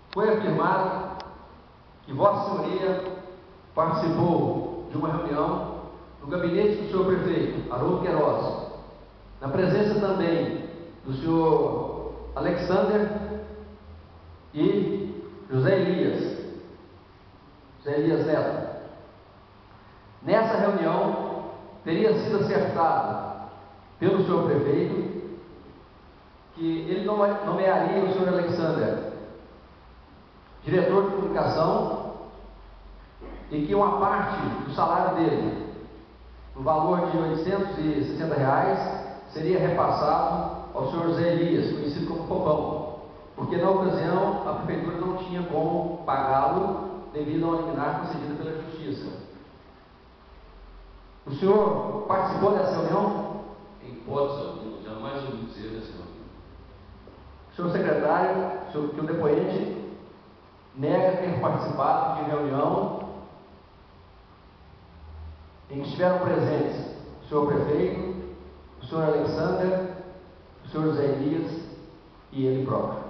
Foi afirmado que Vossa Senhoria participou de uma reunião no gabinete do senhor prefeito, Haroldo Queiroz, na presença também do senhor Alexander e José Elias Neto. Nessa reunião, teria sido acertado pelo senhor prefeito que ele nomearia o senhor Alexander diretor de comunicação e que uma parte do salário dele, no valor de R$860, seria repassado ao senhor José Elias, conhecido como Popão, porque na ocasião a prefeitura não tinha como pagá-lo devido a uma liminar concedida pela Justiça. O senhor participou dessa reunião? Em hipótese alguma, jamais ouvi dizer dessa reunião. Senhor secretário, que o depoente nega ter participado de reunião em que estiveram presentes o senhor prefeito, o senhor Alexander, o senhor José Elias e ele próprio.